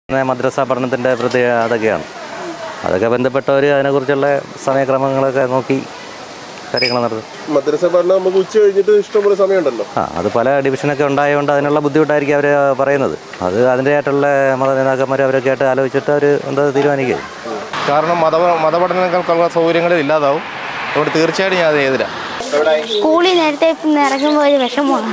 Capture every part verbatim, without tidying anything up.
മദ്രസ പഠനത്തിൻ്റെ പ്രത്യേകത അതൊക്കെയാണ്. അതൊക്കെ ബന്ധപ്പെട്ടവർ അതിനെക്കുറിച്ചുള്ള സമയക്രമങ്ങളൊക്കെ നോക്കി കാര്യങ്ങൾ നടത്തും. മദ്രസ പഠനം നമുക്ക് ഉച്ച കഴിഞ്ഞിട്ട് ഇഷ്ടംപോലെ സമയമുണ്ടല്ലോ. ആ അത് പല ഡിവിഷനൊക്കെ ഉണ്ടായതുകൊണ്ട് അതിനുള്ള ബുദ്ധിമുട്ടായിരിക്കും അവർ പറയുന്നത്. അത് അതിൻ്റെതായിട്ടുള്ള മത നേതാക്കന്മാർ അവരൊക്കെ ആയിട്ട് ആലോചിച്ചിട്ട് അവർ എന്താ തീരുമാനിക്കുക. കാരണം മത മതപഠനങ്ങൾക്കുള്ള സൗകര്യങ്ങൾ ഇല്ലാതാവും. അതുകൊണ്ട് തീർച്ചയായിട്ടും ഞാൻ അത് എതിരാ. സ്കൂളിൽ നേരത്തെ ഇറങ്ങുമ്പോൾ ഒരു വിഷമമാണ്.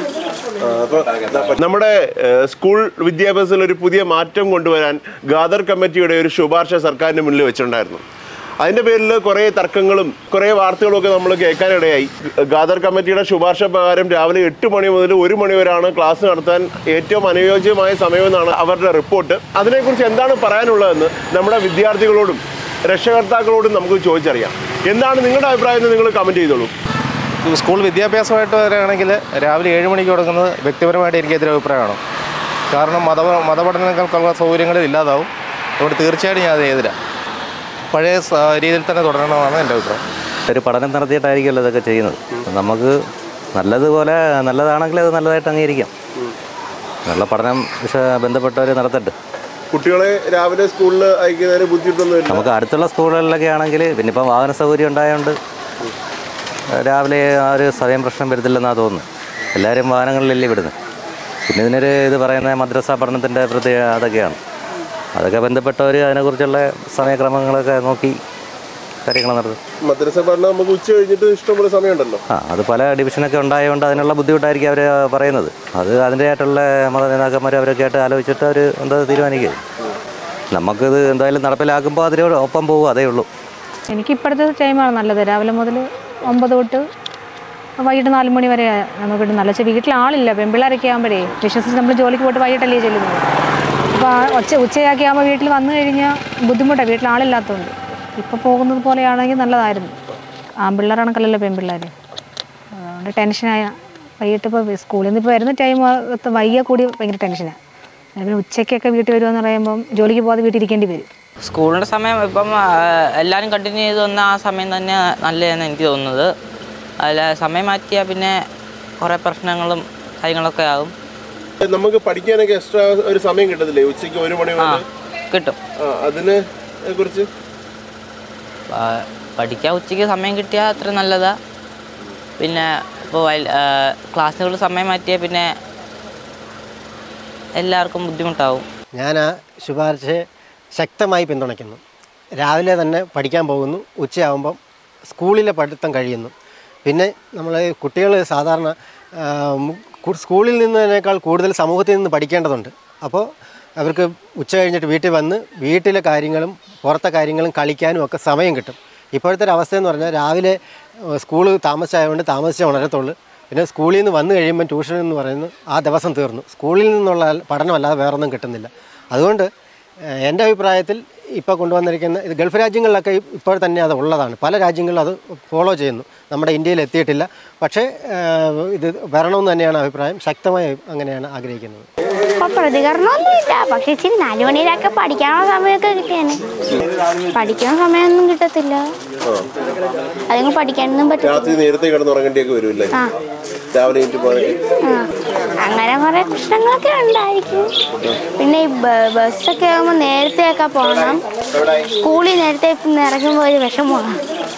നമ്മുടെ സ്കൂൾ വിദ്യാഭ്യാസത്തിൽ ഒരു പുതിയ മാറ്റം കൊണ്ടുവരാൻ ഖാദർ കമ്മിറ്റിയുടെ ഒരു ശുപാർശ സർക്കാരിന് മുന്നിൽ വെച്ചിട്ടുണ്ടായിരുന്നു. അതിൻ്റെ പേരിൽ കുറേ തർക്കങ്ങളും കുറേ വാർത്തകളും ഒക്കെ നമ്മൾ കേൾക്കാനിടയായി. ഖാദർ കമ്മിറ്റിയുടെ ശുപാർശ പ്രകാരം രാവിലെ എട്ട് മണി മുതൽ ഒരു മണി വരെയാണ് ക്ലാസ് നടത്താൻ ഏറ്റവും അനുയോജ്യമായ സമയമെന്നാണ് അവരുടെ റിപ്പോർട്ട്. അതിനെക്കുറിച്ച് എന്താണ് പറയാനുള്ളതെന്ന് നമ്മുടെ വിദ്യാർത്ഥികളോടും രക്ഷകർത്താക്കളോടും നമുക്ക് ചോദിച്ചറിയാം. എന്താണ് നിങ്ങളുടെ അഭിപ്രായം എന്ന് നിങ്ങൾ കമൻറ്റ് ചെയ്തോളൂ. സ്കൂൾ വിദ്യാഭ്യാസമായിട്ട് വരികയാണെങ്കിൽ രാവിലെ ഏഴ് മണിക്ക് തുടങ്ങുന്നത് വ്യക്തിപരമായിട്ട് എനിക്ക് എതിരെ അഭിപ്രായമാണ്. കാരണം മത മതപഠനങ്ങൾക്കുള്ള സൗകര്യങ്ങൾ ഇല്ലാതാവും. അതുകൊണ്ട് തീർച്ചയായിട്ടും ഞാൻ അത് എതിരാ. പഴയ രീതിയിൽ തന്നെ തുടരണമെന്നാണ് എൻ്റെ അഭിപ്രായം. ഒരു പഠനം നടത്തിയിട്ടായിരിക്കുമല്ലോ ഇതൊക്കെ ചെയ്യുന്നത്. നമുക്ക് നല്ലതുപോലെ നല്ലതാണെങ്കിൽ അത് നല്ലതായിട്ട് അംഗീകരിക്കാം. നല്ല പഠനം പക്ഷേ ബന്ധപ്പെട്ടവർ നടത്തട്ടെ. കുട്ടികളെ രാവിലെ സ്കൂളിൽ അയക്കുന്നതിന് ബുദ്ധിമുട്ടൊന്നുമില്ല. നമുക്ക് അടുത്തുള്ള സ്കൂളുകളിലൊക്കെ ആണെങ്കിൽ പിന്നെ ഇപ്പം വാഹന സൗകര്യം ഉണ്ടായതുകൊണ്ട് രാവിലെ ആ ഒരു സമയം പ്രശ്നം വരുത്തില്ലെന്നാണ് തോന്നുന്നത്. എല്ലാവരും വാഹനങ്ങളിലല്ലേ വിടുന്നത്. പിന്നെ ഇതിനൊരു ഇത് പറയുന്നത് മദ്രസ പഠനത്തിൻ്റെ പ്രത്യേകത അതൊക്കെയാണ്. അതൊക്കെ ബന്ധപ്പെട്ടവർ അതിനെക്കുറിച്ചുള്ള സമയക്രമങ്ങളൊക്കെ നോക്കി കാര്യങ്ങൾ നടത്തും. മദ്രസ പഠനം നമുക്ക് ഉച്ച കഴിഞ്ഞിട്ട് ഇഷ്ടംപോലെ സമയമുണ്ടല്ലോ. ആ അത് പല ഡിവിഷനൊക്കെ ഉണ്ടായതുകൊണ്ട് അതിനുള്ള ബുദ്ധിമുട്ടായിരിക്കും അവർ പറയുന്നത്. അത് അതിൻ്റെതായിട്ടുള്ള മത നേതാക്കന്മാർ അവരൊക്കെ ആയിട്ട് ആലോചിച്ചിട്ട് അവർ എന്താ തീരുമാനിക്കുക. നമുക്കിത് എന്തായാലും നടപ്പിലാക്കുമ്പോൾ അതിനോട് ഒപ്പം പോകും, അതേ ഉള്ളൂ. എനിക്ക് ഇപ്പോഴത്തെ ടൈമാണ് നല്ലത്. രാവിലെ മുതൽ ഒമ്പത് തൊട്ട് വൈകിട്ട് നാല് മണി വരെ നമുക്ക് നല്ല. വീട്ടിൽ ആളില്ല, പെൺപിള്ളേരൊക്കെ ആകുമ്പോഴേ വിശ്വസിച്ച് നമ്മൾ ജോലിക്ക് പോയിട്ട് വൈകിട്ടല്ലേ ചെല്ലുന്നത്. അപ്പോൾ ഉച്ച ഉച്ചയാക്കി ആകുമ്പോൾ വീട്ടിൽ വന്നു കഴിഞ്ഞാൽ ബുദ്ധിമുട്ടാണ്, വീട്ടിൽ ആളില്ലാത്തതുകൊണ്ട്. ഇപ്പോൾ പോകുന്നത് പോലെയാണെങ്കിൽ നല്ലതായിരുന്നു. ആൺപിള്ളേരാണക്കല്ലല്ലോ പെൺപിള്ളേർ. അതുകൊണ്ട് ടെൻഷനായ വൈകിട്ട് ഇപ്പോൾ സ്കൂളിൽ നിന്ന് ഇപ്പോൾ വരുന്ന ടൈം വൈകിയ കൂടി ഭയങ്കര ടെൻഷനാണ്. പിന്നെ ഉച്ചയ്ക്കൊക്കെ വീട്ടിൽ വരുമെന്ന് പറയുമ്പം ജോലിക്ക് പോകാതെ വീട്ടിൽ ഇരിക്കേണ്ടി വരും. സ്കൂളിൻ്റെ സമയം ഇപ്പം എല്ലാവരും കണ്ടിന്യൂ ചെയ്ത് വന്ന ആ സമയം തന്നെ നല്ലതെന്ന് എനിക്ക് തോന്നുന്നത്. അതിൽ സമയം മാറ്റിയാൽ പിന്നെ കുറേ പ്രശ്നങ്ങളും കാര്യങ്ങളൊക്കെ ആകും. നമുക്ക് പഠിക്കാനൊക്കെ എക്സ്ട്രാ ഒരു സമയം കിട്ടത്തില്ലേ ഉച്ചയ്ക്ക് ഒരു മണി വരെ? കിട്ടും. അതിനെ കുറിച്ച് പഠിക്കാൻ ഉച്ചയ്ക്ക് സമയം കിട്ടിയാൽ അത്ര നല്ലതാ. പിന്നെ ഇപ്പോൾ ക്ലാസ്സിനുകൾ സമയം മാറ്റിയാൽ പിന്നെ എല്ലാവർക്കും ബുദ്ധിമുട്ടാവും. ഞാൻ ആ ശുപാർശയെ ശക്തമായി പിന്തുണയ്ക്കുന്നു. രാവിലെ തന്നെ പഠിക്കാൻ പോകുന്നു, ഉച്ചയാകുമ്പം സ്കൂളിലെ പഠിത്തം കഴിയുന്നു. പിന്നെ നമ്മൾ കുട്ടികൾ സാധാരണ സ്കൂളിൽ നിന്നതിനേക്കാൾ കൂടുതൽ സമൂഹത്തിൽ നിന്ന് പഠിക്കേണ്ടതുണ്ട്. അപ്പോൾ അവർക്ക് ഉച്ച കഴിഞ്ഞിട്ട് വീട്ടിൽ വന്ന് വീട്ടിലെ കാര്യങ്ങളും പുറത്തെ കാര്യങ്ങളും കളിക്കാനും ഒക്കെ സമയം കിട്ടും. ഇപ്പോഴത്തെ ഒരു അവസ്ഥയെന്ന് പറഞ്ഞാൽ രാവിലെ സ്കൂൾ താമസിച്ചായതുകൊണ്ട് താമസിച്ചേ ഉണരത്തുള്ളൂ. പിന്നെ സ്കൂളിൽ നിന്ന് വന്നു കഴിയുമ്പം ട്യൂഷൻ എന്ന് പറയുന്നത് ആ ദിവസം തീർന്നു. സ്കൂളിൽ നിന്നുള്ള പഠനമല്ലാതെ വേറൊന്നും കിട്ടുന്നില്ല. അതുകൊണ്ട് എൻ്റെ അഭിപ്രായത്തിൽ ഇപ്പോൾ കൊണ്ടുവന്നിരിക്കുന്ന ഇത് ഗൾഫ് രാജ്യങ്ങളിലൊക്കെ ഇപ്പോൾ തന്നെ അത് ഉള്ളതാണ്. പല രാജ്യങ്ങളും അത് ഫോളോ ചെയ്യുന്നു. നമ്മുടെ ഇന്ത്യയിൽ എത്തിയിട്ടില്ല. പക്ഷേ ഇത് വരണമെന്ന് തന്നെയാണ് അഭിപ്രായം. ശക്തമായി അങ്ങനെയാണ് ആഗ്രഹിക്കുന്നത്. ഇപ്പോൾ പ്രതികരണമൊന്നുമില്ല. പക്ഷേ ഇച്ചിരി നാല് മണിയിലൊക്കെ പഠിക്കാനുള്ള സമയമൊക്കെ കിട്ടിയാണ്. പഠിക്കാൻ സമയമൊന്നും കിട്ടത്തില്ല. അതിന് പഠിക്കാനൊന്നും പറ്റില്ല. നേരത്തെ കിടന്നുറങ്ങേണ്ടിയൊക്കെ വരുമല്ലേ? അങ്ങനെ കുറെ പ്രശ്നങ്ങളൊക്കെ ഉണ്ടായിരിക്കും. പിന്നെ ഈ ബസ്സൊക്കെ ആകുമ്പോൾ നേരത്തെയൊക്കെ പോകണം. സ്കൂളിൽ നേരത്തെ ഇറങ്ങുമ്പോൾ ഒരു വിഷമമാണ്.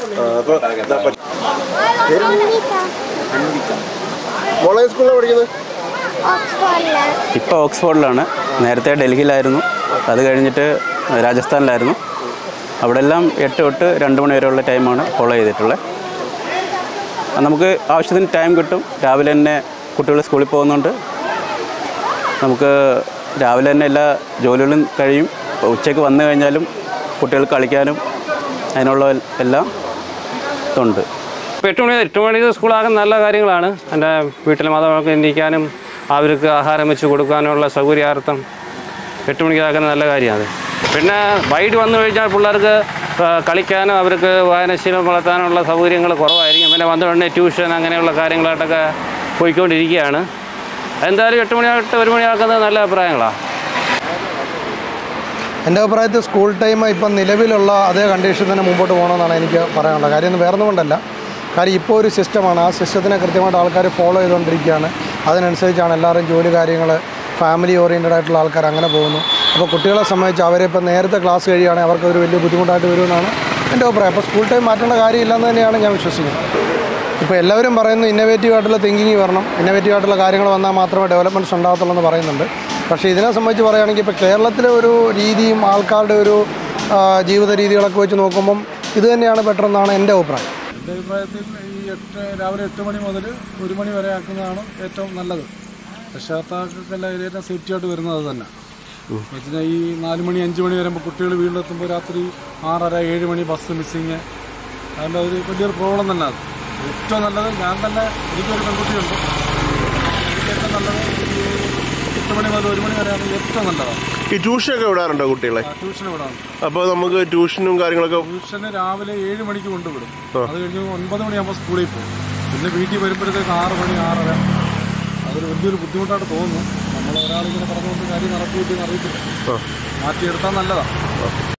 ഇപ്പോൾ ഓക്സ്ഫോർഡിലാണ്. നേരത്തെ ഡൽഹിയിലായിരുന്നു. അത് കഴിഞ്ഞിട്ട് രാജസ്ഥാനിലായിരുന്നു. അവിടെ എല്ലാം എട്ട് തൊട്ട് രണ്ട് മണി വരെയുള്ള ടൈമാണ് ഫോളോ ചെയ്തിട്ടുള്ളത്. നമുക്ക് ആവശ്യത്തിന് ടൈം കിട്ടും. രാവിലെ തന്നെ കുട്ടികൾ സ്കൂളിൽ പോകുന്നുണ്ട്. നമുക്ക് രാവിലെ തന്നെ എല്ലാ ജോലികളും കഴിയും. ഉച്ചയ്ക്ക് വന്നു കഴിഞ്ഞാലും കുട്ടികൾ കളിക്കാനും അതിനുള്ള എല്ലാം ഇതുണ്ട്. ഇപ്പോൾ എട്ട് മണി എട്ട് മണിക്ക് സ്കൂളാകുന്ന നല്ല കാര്യങ്ങളാണ്. എൻ്റെ വീട്ടിലെ മാതാപിതാക്കൾ എണീക്കാനും അവർക്ക് ആഹാരം വെച്ച് കൊടുക്കാനുള്ള സൗകര്യാർത്ഥം എട്ട് മണിക്കാക്കുന്ന നല്ല കാര്യമാണ്. പിന്നെ വൈകിട്ട് വന്നു കഴിഞ്ഞാൽ പിള്ളേർക്ക് കളിക്കാനും അവർക്ക് വായനശീലം വളർത്താനുള്ള സൗകര്യങ്ങൾ കുറവായിരിക്കും. പിന്നെ വന്ന ഉടനെ ട്യൂഷൻ അങ്ങനെയുള്ള കാര്യങ്ങളായിട്ടൊക്കെ പോയിക്കൊണ്ടിരിക്കുകയാണ്. എന്തായാലും എട്ട് മണിയായിട്ട് ഒരു മണിയാക്കുന്നത് നല്ല അഭിപ്രായങ്ങളാണ്. എൻ്റെ അഭിപ്രായത്തിൽ സ്കൂൾ ടൈം ഇപ്പം നിലവിലുള്ള അതേ കണ്ടീഷൻ തന്നെ മുമ്പോട്ട് പോകണമെന്നാണ് എനിക്ക് പറയാനുള്ളത്. കാര്യം വേറെ ഒന്നും കൊണ്ടല്ല. കാര്യം ഇപ്പോൾ ഒരു സിസ്റ്റമാണ്. ആ സിസ്റ്റത്തിനെ കൃത്യമായിട്ട് ആൾക്കാർ ഫോളോ ചെയ്തുകൊണ്ടിരിക്കുകയാണ്. അതിനനുസരിച്ചാണ് എല്ലാവരും ജോലി കാര്യങ്ങൾ ഫാമിലി ഓറിയൻറ്റഡ് ആയിട്ടുള്ള ആൾക്കാർ അങ്ങനെ പോകുന്നു. അപ്പോൾ കുട്ടികളെ സംബന്ധിച്ച് അവരെ ഇപ്പം നേരത്തെ ക്ലാസ് കഴിയുകയാണെങ്കിൽ അവർക്കൊരു വലിയ ബുദ്ധിമുട്ടായിട്ട് വരുമെന്നാണ് എൻ്റെ അഭിപ്രായം. അപ്പോൾ സ്കൂൾ ടൈം മാറ്റേണ്ട കാര്യമില്ലെന്ന് തന്നെയാണ് ഞാൻ വിശ്വസിക്കുന്നത്. ഇപ്പോൾ എല്ലാവരും പറയുന്നു ഇന്നോവേറ്റീവ് ആയിട്ടുള്ള തിങ്കിങ് വരണം, ഇന്നോവേറ്റീവ് ആയിട്ടുള്ള കാര്യങ്ങൾ വന്നാൽ മാത്രമേ ഡെവലപ്മെൻറ്റ്സ് ഉണ്ടാകത്തുള്ളൂ എന്ന് പറയുന്നുണ്ട്. പക്ഷേ ഇതിനെ സംബന്ധിച്ച് പറയുകയാണെങ്കിൽ ഇപ്പോൾ കേരളത്തിലെ ഒരു രീതിയും ആൾക്കാരുടെ ഒരു ജീവിത രീതികളൊക്കെ വെച്ച് നോക്കുമ്പം ഇത് തന്നെയാണ് ബെറ്റർ എന്നാണ് എൻ്റെ അഭിപ്രായം. എൻ്റെ അഭിപ്രായത്തിൽ ഈ എട്ട് രാവിലെ എട്ട് മണി മുതൽ ഒരു മണി വരെ ആക്കുന്നതാണ് ഏറ്റവും നല്ലത്. രക്ഷകർത്താക്കൾക്കെല്ലാം ഏറ്റവും സേഫ്റ്റി ആയിട്ട് വരുന്നത് അത് തന്നെ. വെച്ചാൽ ഈ നാല് മണി അഞ്ച് മണി വരുമ്പോൾ കുട്ടികൾ വീട്ടിലെത്തുമ്പോൾ രാത്രി ആറര ഏഴ് മണി ബസ് മിസ്സിങ്, അതിൻ്റെ ഒരു വലിയൊരു പ്രോബ്ലം തന്നെ. അത് ഏറ്റവും നല്ലത് ഞാൻ തന്നെ എനിക്കൊരു പെൺകുട്ടിയുണ്ട്, എനിക്ക് ഏറ്റവും നല്ലത് എട്ട് മണി മുതൽ ഒരു മണി വരെയാണ് ഏറ്റവും നല്ലതാണ്. ഈ ട്യൂഷനൊക്കെ വിടാറുണ്ടോ കുട്ടികളെ? ട്യൂഷന് വിടാറുണ്ട്. അപ്പോൾ നമുക്ക് ട്യൂഷനും കാര്യങ്ങളൊക്കെ ട്യൂഷന് രാവിലെ ഏഴ് മണിക്ക് കൊണ്ടുവിടും. അത് കഴിഞ്ഞ് ഒൻപത് മണിയാകുമ്പോൾ സ്കൂളിൽ പോകും. പിന്നെ വീട്ടിൽ വരുമ്പോഴത്തേക്ക് ആറ് മണി ആറര. അതൊരു വലിയൊരു ബുദ്ധിമുട്ടായിട്ട് തോന്നുന്നു. നമ്മൾ ഒരാളിങ്ങനെ പറഞ്ഞുകൊണ്ട് കാര്യം നടത്തിയിട്ട് അറിയത്തില്ല, മാറ്റിയെടുത്താൽ നല്ലതാണ്.